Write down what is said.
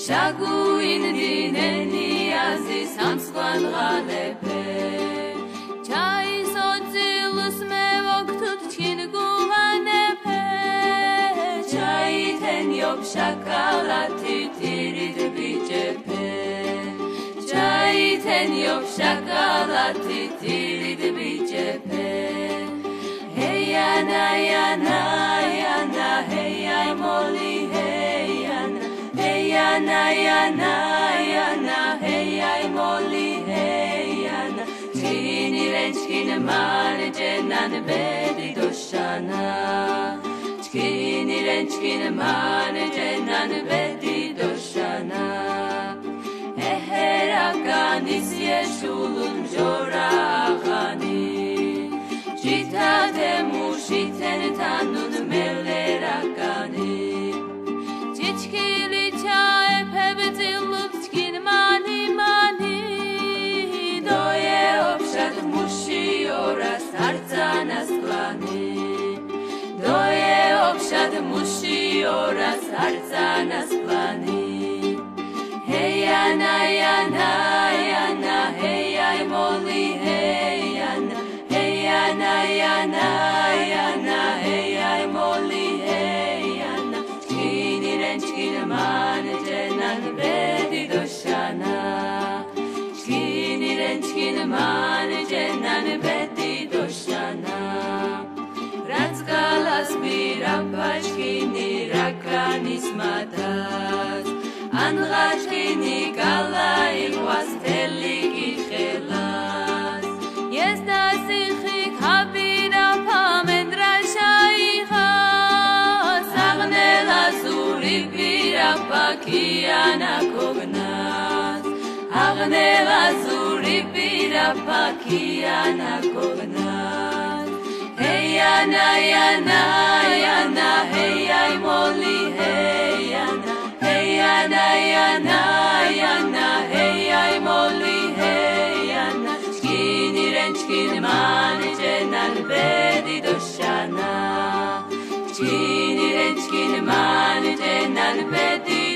შაგუინდინენი აზის ამსხვან ღალეფე ჩაისოწილს მე ვოქთუთ ჩინ გუღანეფე ჩაითენიობ შაკალათი ტირიდ ბიჭეფე ჩაითენიობ შაკალათი ტირიდ ბიჭეფე ჰეიანა იანა იანა ჰეიაი მოლი ჰეიანა Heyana, yana, yana, hey, ay, molly, hey, yana. Chini renchkin mane jenan bedi doshana. Chini renchkin mane jenan bedi doshana. Eherakanis yeshulun jorachani. Jita demushiten tanun melerakani. Chichkili Mushioras arzanas plani Heyana yana yana hey ay moli heyana Heyana yana yana hey ay moli heyana Chkini renchkini mane jenan bedi doshana Chkini renchkini mane jenan bedi doshana Ratskalas birapachkini rakanis matas Anrachkini kalai was teliki chelas Yes dasichik habira pamendra shaychas Agnela zuri birapakiana kognas Agnela zuri birapakiana kognas Heyana, yana, yana, hey, ay, molly, heyana. Heyana, yana, yana, hey, ay, molly, heyana. Chkini renchkini mane jenan bedi doshana. Chkini renchkini mane jenan bedi